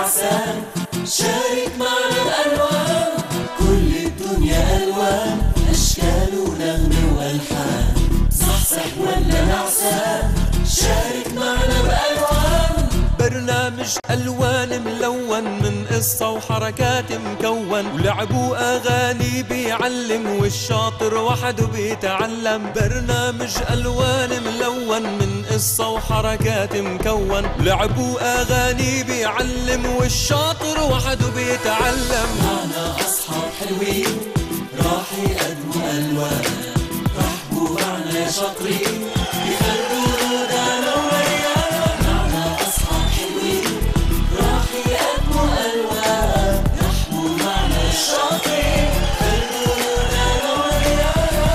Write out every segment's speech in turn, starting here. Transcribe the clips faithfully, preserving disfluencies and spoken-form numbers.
العسل، شارك معنا الألوان، كل الدنيا ألوان، أشكال ونغمة وألحان، صحصح ولا نعسان، شارك معنا بألوان. برنامج ألوان ملون من قصة وحركات مكون، ولعب وأغاني بيعلم والشاطر وحده بيتعلم. برنامج ألوان ملون من قصة وحركات مكون، ولعب وأغاني بيعلم والشاطر وحده بيتعلم. معنا أصحاب حلوين راح يقدموا ألوان، رحبوا معنا يا شاطرين يخلوا هدانا ويانا. معنا أصحاب حلوين راح يقدموا ألوان، رحبوا معنا يا شاطرين يخلوا هدانا ويانا.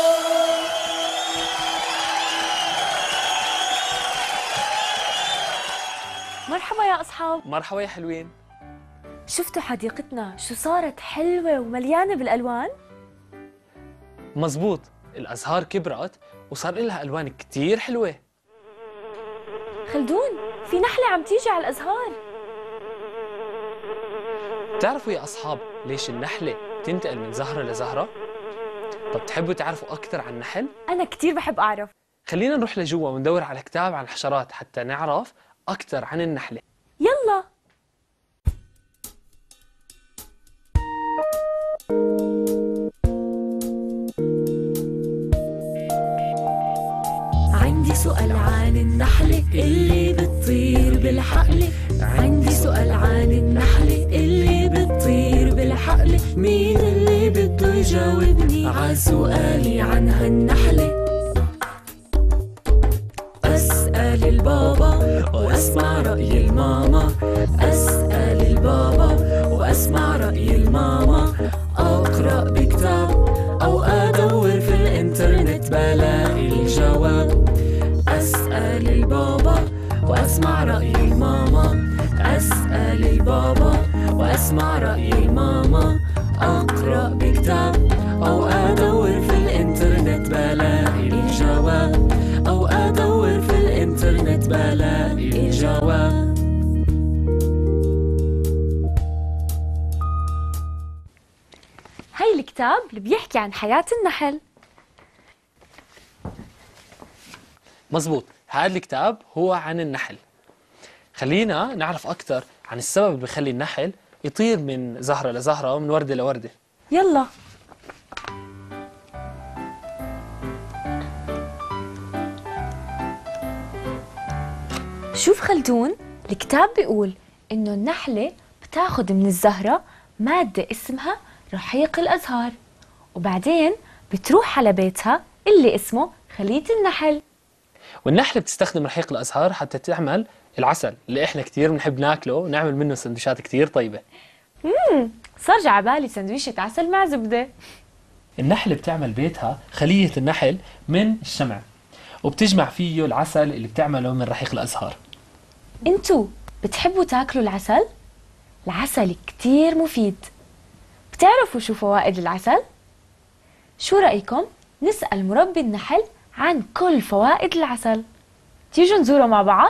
مرحبا يا أصحاب. مرحبا يا حلوين. شفتوا حديقتنا شو صارت حلوة ومليانة بالألوان؟ مزبوط، الأزهار كبرت وصار لها ألوان كتير حلوة. خلدون، في نحلة عم تيجي على الأزهار. بتعرفوا يا أصحاب ليش النحلة تنتقل من زهرة لزهرة؟ طب تحبوا تعرفوا أكثر عن النحل؟ أنا كتير بحب أعرف. خلينا نروح لجوا وندور على كتاب عن الحشرات حتى نعرف أكثر عن النحلة. يلا. عندي سؤال عن النحلة اللي بتطير بالحقل. عندي سؤال عن النحلة اللي بتطير بالحقل. مين اللي بده يجاوبني ع سؤالي عن هالنحلة؟ أسأل البابا وأسمع رأي الماما، أسأل البابا وأسمع رأي الماما. أقرأ بكتاب أو أدور في الإنترنت بلاقي الجواب. أسأل البابا وأسمع رأي الماما، أسأل البابا وأسمع رأي الماما. أقرأ بكتاب أو أدور في الإنترنت بلاقي الجواب، أو أدور في الإنترنت بلاقي الجواب. هاي الكتاب اللي بيحكي عن حياة النحل. مزبوط، هذا الكتاب هو عن النحل. خلينا نعرف أكثر عن السبب اللي بيخلي النحل يطير من زهرة لزهرة ومن وردة لوردة. يلا. شوف خلدون، الكتاب بيقول إنه النحلة بتاخد من الزهرة مادة اسمها رحيق الأزهار، وبعدين بتروح على بيتها اللي اسمه خلية النحل. والنحلة بتستخدم رحيق الأزهار حتى تعمل العسل اللي إحنا كتير بنحب ناكله ونعمل منه سندويشات كتير طيبة. امم صار جا عبالي سندويشة عسل مع زبدة. النحلة بتعمل بيتها خلية النحل من الشمع، وبتجمع فيه العسل اللي بتعمله من رحيق الأزهار. انتو بتحبوا تاكلوا العسل؟ العسل كتير مفيد. بتعرفوا شو فوائد العسل؟ شو رأيكم نسأل مربي النحل عن كل فوائد العسل؟ تيجوا نزوره مع بعض؟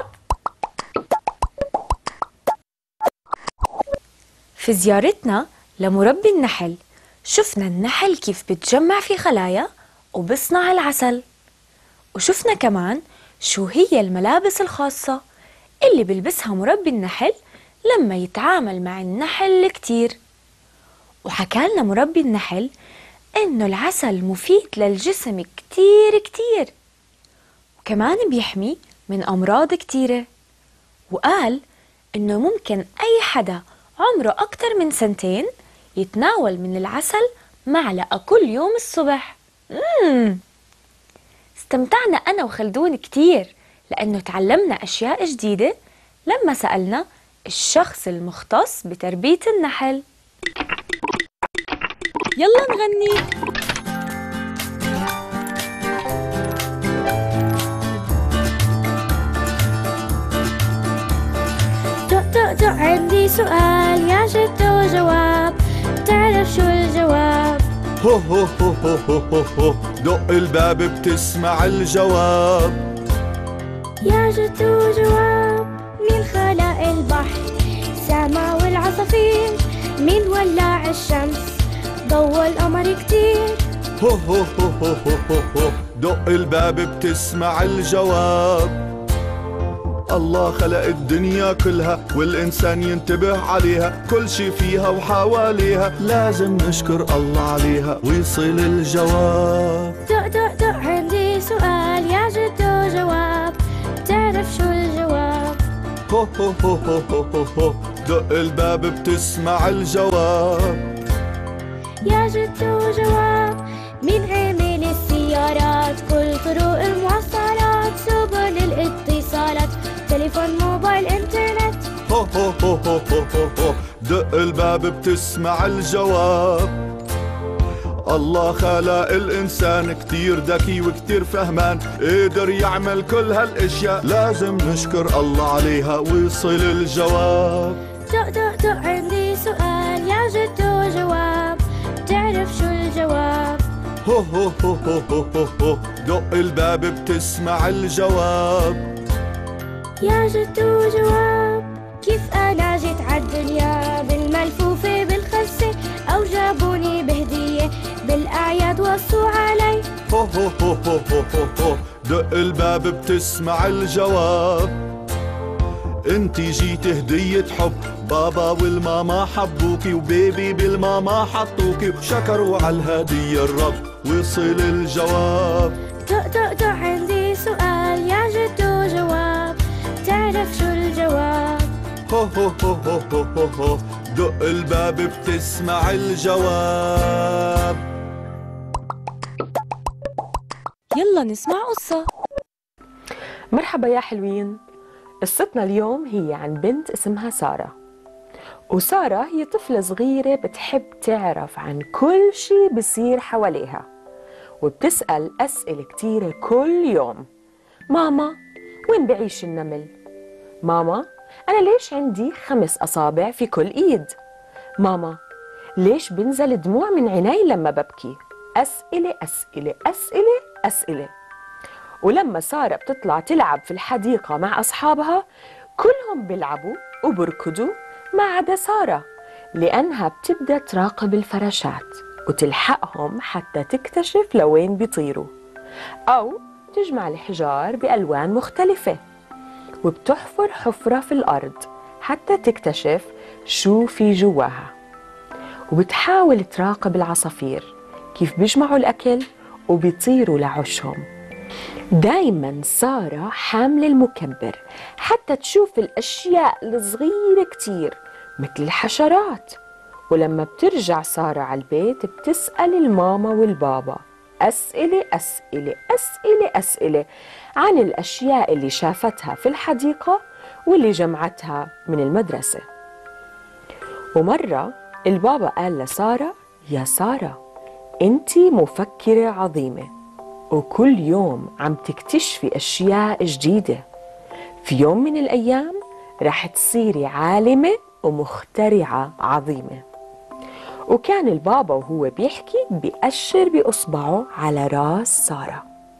في زيارتنا لمربي النحل شفنا النحل كيف بتجمع في خلايا وبصنع العسل، وشفنا كمان شو هي الملابس الخاصة اللي بلبسها مربي النحل لما يتعامل مع النحل كتير. وحكالنا مربي النحل إنه العسل مفيد للجسم كتير كتير، وكمان بيحمي من أمراض كتيرة. وقال إنه ممكن أي حدا عمره أكتر من سنتين يتناول من العسل معلقة كل يوم الصبح. مم. استمتعنا أنا وخلدون كتير لأنه تعلمنا أشياء جديدة لما سألنا الشخص المختص بتربية النحل. يلا نغني. دق دق دق عندي سؤال يا جد وجواب، تعرف شو الجواب؟ هو هو هو هو هو هو دق الباب بتسمع الجواب. يا جد وجواب، مين خلق البحر؟ النعمة والعصافير، مين ولع الشمس ضوى القمر كتير. هو هو هو هو هو هو دق الباب بتسمع الجواب. الله خلق الدنيا كلها والإنسان ينتبه عليها، كل شي فيها وحواليها لازم نشكر الله عليها ويصل الجواب. دق دق دق عندي سؤال يا جدو جواب، بتعرف شو الجواب؟ هو هو هو هو هو هو هو دق الباب بتسمع الجواب. يا جدو جواب، مين عمل السيارات كل طرق المواصلات سبل الاتصالات تليفون موبايل انترنت؟ هو هو هو هو هو هو هو دق الباب بتسمع الجواب. الله خلق الإنسان كتير ذكي وكتير فهمان، قدر يعمل كل هالاشياء لازم نشكر الله عليها ويصل الجواب. دق دق دق عندي سؤال يا جدو جواب، بتعرف شو الجواب؟ هو هو هو هو هو هو هو دق الباب بتسمع الجواب. يا جدو جواب، كيف أنا جيت عالدنيا بالملفوفة بالخسة أو جابوني بهدية بالأعياد وصوا علي؟ هو هو هو هو هو هو هو دق الباب بتسمع الجواب. انتي جيت هدية حب، بابا والماما حبوكي وبيبي بالماما حطوكي وشكروا عالهدية الرب وصل الجواب. دق دق دق عندي سؤال يا جدو جواب، تعرف شو الجواب؟ هو هو هو هو هو هو هو دق الباب بتسمع الجواب. يلا نسمع قصة. مرحبا يا حلوين. قصتنا اليوم هي عن بنت اسمها سارة، وسارة هي طفلة صغيرة بتحب تعرف عن كل شي بصير حواليها، وبتسأل أسئلة كتيرة كل يوم. ماما وين بعيش النمل؟ ماما أنا ليش عندي خمس أصابع في كل إيد؟ ماما ليش بنزل دموع من عيني لما ببكي؟ أسئلة أسئلة أسئلة أسئلة. ولما سارة بتطلع تلعب في الحديقة مع أصحابها كلهم بيلعبوا وبركضوا ما عدا سارة، لأنها بتبدأ تراقب الفراشات وتلحقهم حتى تكتشف لوين بيطيروا، أو تجمع الحجار بألوان مختلفة وبتحفر حفرة في الأرض حتى تكتشف شو في جواها، وبتحاول تراقب العصافير كيف بيجمعوا الأكل وبيطيروا لعشهم. دايما سارة حاملة المكبر حتى تشوف الأشياء الصغيرة كتير مثل الحشرات. ولما بترجع سارة على البيت بتسأل الماما والبابا أسئلة أسئلة أسئلة أسئلة عن الأشياء اللي شافتها في الحديقة واللي جمعتها من المدرسة. ومرة البابا قال لسارة: يا سارة أنتي مفكرة عظيمة وكل يوم عم تكتشفي أشياء جديدة، في يوم من الأيام رح تصيري عالمة ومخترعة عظيمة. وكان البابا وهو بيحكي بيأشر بإصبعه على راس سارة.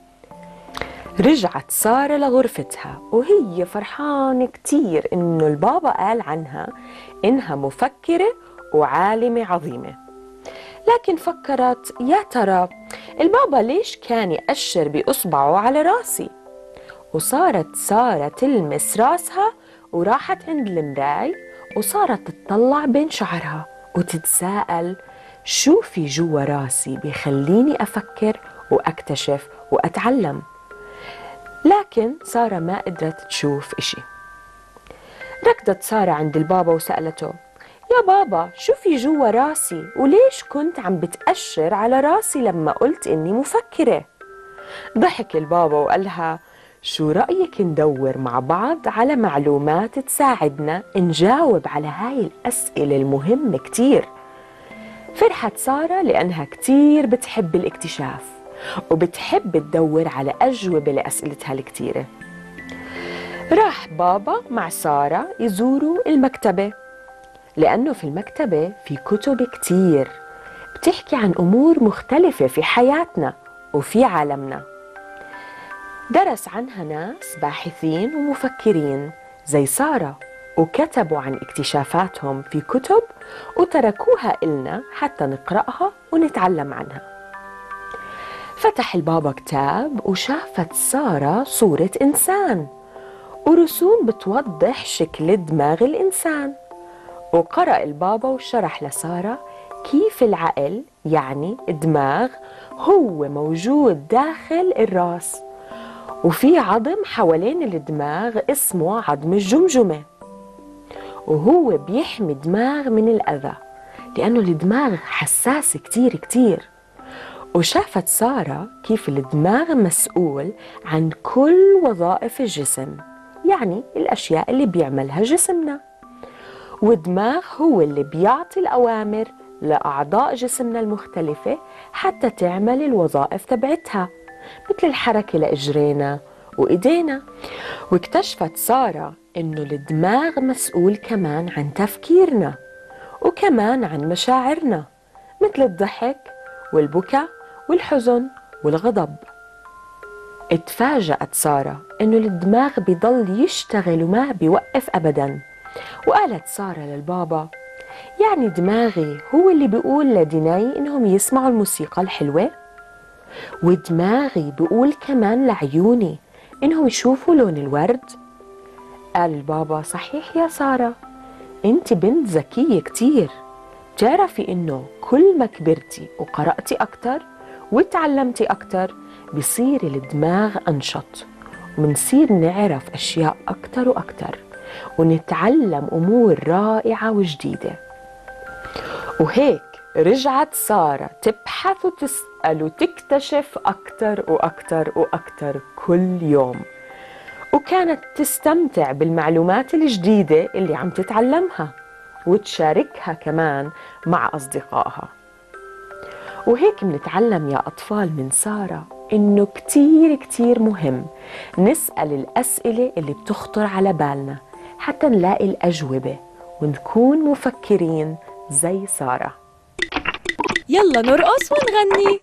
رجعت سارة لغرفتها وهي فرحانة كتير إنه البابا قال عنها إنها مفكرة وعالمة عظيمة، لكن فكرت يا ترى البابا ليش كان يأشر بإصبعه على راسي؟ وصارت سارة تلمس راسها وراحت عند المراي وصارت تطلع بين شعرها وتتساءل شو في جوا راسي بيخليني أفكر وأكتشف وأتعلم. لكن سارة ما قدرت تشوف إشي. ركضت سارة عند البابا وسألته: يا بابا شو في جوا راسي وليش كنت عم بتأشر على راسي لما قلت إني مفكرة؟ ضحك البابا وقالها: شو رأيك ندور مع بعض على معلومات تساعدنا نجاوب على هاي الأسئلة المهمة كتير. فرحت سارة لأنها كتير بتحب الاكتشاف وبتحب تدور على أجوبة لأسئلتها الكتيرة. راح بابا مع سارة يزوروا المكتبة، لأنه في المكتبة في كتب كتير بتحكي عن أمور مختلفة في حياتنا وفي عالمنا. درس عنها ناس باحثين ومفكرين زي سارة وكتبوا عن اكتشافاتهم في كتب وتركوها إلنا حتى نقرأها ونتعلم عنها. فتح البابا كتاب وشافت سارة صورة إنسان ورسوم بتوضح شكل دماغ الإنسان، وقرأ البابا وشرح لسارة كيف العقل يعني الدماغ هو موجود داخل الراس، وفي عظم حوالين الدماغ اسمه عظم الجمجمة، وهو بيحمي الدماغ من الأذى لأنه الدماغ حساس كتير كتير. وشافت سارة كيف الدماغ مسؤول عن كل وظائف الجسم، يعني الأشياء اللي بيعملها جسمنا، والدماغ هو اللي بيعطي الأوامر لأعضاء جسمنا المختلفة حتى تعمل الوظائف تبعتها، مثل الحركة لإجرينا وإيدينا. واكتشفت سارة إنه الدماغ مسؤول كمان عن تفكيرنا وكمان عن مشاعرنا، مثل الضحك والبكاء والحزن والغضب. اتفاجأت سارة إنه الدماغ بيضل يشتغل وما بيوقف أبداً، وقالت سارة للبابا: يعني دماغي هو اللي بيقول لديناي إنهم يسمعوا الموسيقى الحلوة؟ ودماغي بيقول كمان لعيوني إنهم يشوفوا لون الورد؟ قال البابا: صحيح يا سارة، انت بنت ذكية كتير. تعرفي إنه كل ما كبرتي وقرأتي أكتر وتعلمتي أكتر بصير الدماغ أنشط، ومنصير نعرف أشياء أكتر وأكتر ونتعلم أمور رائعة وجديدة. وهيك رجعت سارة تبحث وتسأل وتكتشف أكتر وأكتر وأكتر كل يوم، وكانت تستمتع بالمعلومات الجديدة اللي عم تتعلمها وتشاركها كمان مع أصدقائها. وهيك منتعلم يا أطفال من سارة إنه كتير كتير مهم نسأل الأسئلة اللي بتخطر على بالنا حتى نلاقي الأجوبة ونكون مفكرين زي سارة. يلا نرقص ونغني.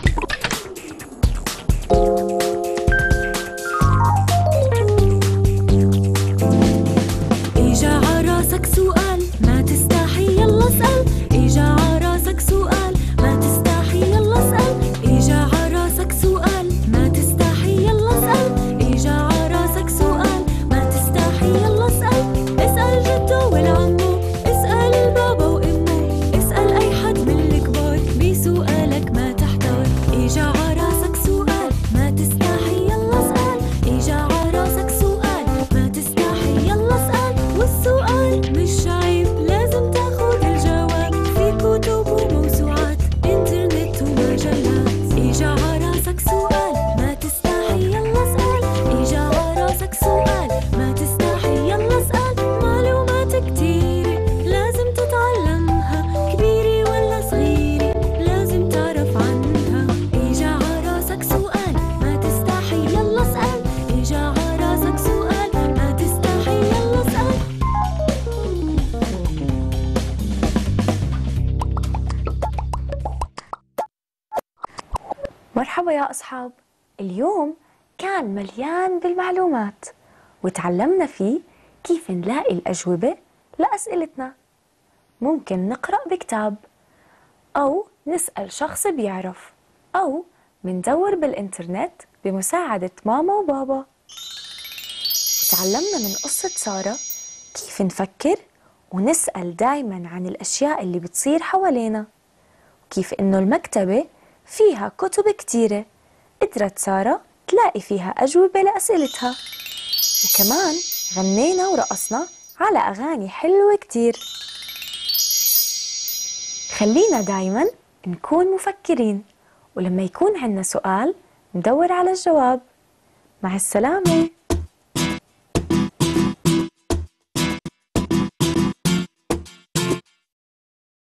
إجا عراسك سؤال ما تستحي يلا اسأل، إجا عراسك سؤال ما تستحي يلا اسأل، إجا عراسك سؤال ما تستحي يلا اسأل، إجا عراسك سؤال ما تستحي يلا اسأل. اسأل جده والعمو، اسأل البابا وأمه، اسأل أي حد من الكبار بسؤالك ما تحتار. إجا عراسك سؤال ما تستحي يلا اسأل، إجا عراسك سؤال ما تستحي يلا اسأل. والسؤال مش عيب لازم تاخد الجواب في كتب وموسوعات انترنت ومجلات. إجا عراسك سؤال ما تستحي يلا اسأل، إجا عراسك سؤال ما تستحي يلا اسأل. معلومات كتيرة لازم تتعلمها، كبيرة ولا صغيرة لازم تعرف عنها. إجا عراسك سؤال ما تستحي يلا اسأل، إجا عراسك سؤال ما تستحي يلا اسأل. مرحبا يا أصحاب، اليوم كان مليان بالمعلومات وتعلمنا فيه كيف نلاقي الأجوبة لأسئلتنا. ممكن نقرأ بكتاب أو نسأل شخص بيعرف أو مندور بالإنترنت بمساعدة ماما وبابا. وتعلمنا من قصة سارة كيف نفكر ونسأل دايما عن الأشياء اللي بتصير حوالينا، وكيف إنه المكتبة فيها كتب كتيرة قدرت سارة تلاقي فيها أجوبة لأسئلتها. وكمان غنينا ورقصنا على أغاني حلوة كتير. خلينا دايما نكون مفكرين، ولما يكون عنا سؤال ندور على الجواب. مع السلامة.